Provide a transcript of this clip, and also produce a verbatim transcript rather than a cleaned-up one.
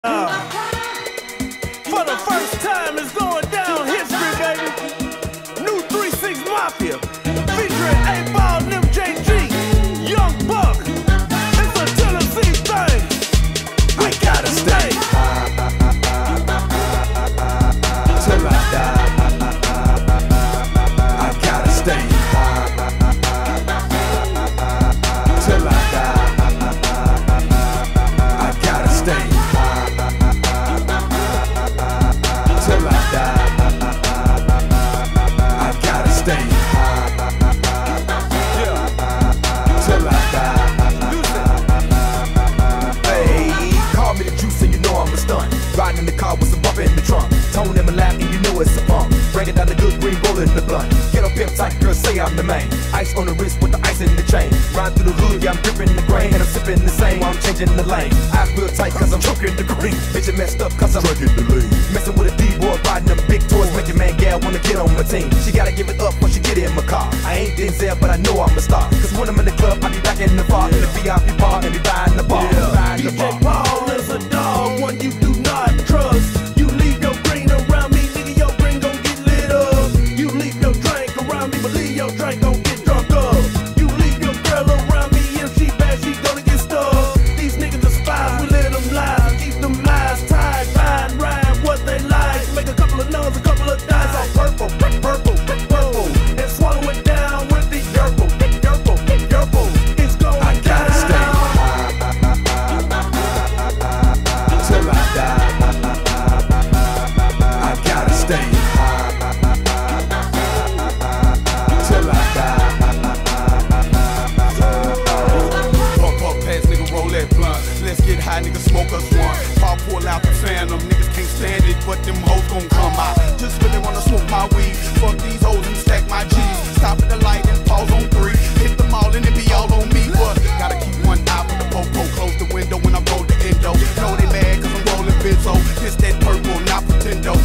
Uh, for the first time, it's going down history, baby. New three six Mafia, featuring eight ball and M J G, Young Buck. It's a Tennessee thing. We gotta stay till I die. I gotta stay till I die. I gotta stay. Till I die, I gotta stay. Yeah. Till I die. Hey, call me the juice and you know I'm a stunt. Riding in the car with some bump in the trunk. Tone in my lap and you know it's a bump. Breaking down the good green roller in the blunt. Get up pimp tight, girl, say I'm the main. Ice on the wrist with the ice in the chain. Ride through the hood, yeah, I'm gripping the grain. And I'm sipping the same while I'm changing the lane. Eyes real tight cause I'm choking the green. Bitch, it messed up cause I'm drinking the lean. Messing with a D-boy, riding them big toys. Make your man gal wanna get on my team. She gotta give it up when she get in my car. I ain't Denzel, but I know I'm a star. Cause when I'm in the club, I be back in the bar. In the V I P bar and be buying the bar. Yeah. D J Paul is a dog, one you do not trust. You leave your green around me, nigga, your green gon' get lit up. You leave your drink around me, but leave your drink gon' get drunk up. You leave your girl around me, if she bad, she gonna get stuck. These niggas are spies, we let them lie. Keep them lies tied, fine, rhyme what they like. Make a couple of nuns, a couple of dimes all purple, purple, purple, and swallow it down with the yerple, yerple, yerple. It's going I gotta down. Stay till I die. I gotta stay till I die. Pump up past, nigga, roll that blunt. Let's get high, nigga, smoke us one. Pop pull out the phantom, niggas can't stand it, but them hoes gon' come out. Just really wanna smoke my weed. Fuck these hoes and stack my G's. Stop at the light and pause on three. Hit them all and it be all on me. But gotta keep one eye on the popo. Close the window when I roll the endo. Know they mad cause I'm rolling benzo. This that purple, not pretendo.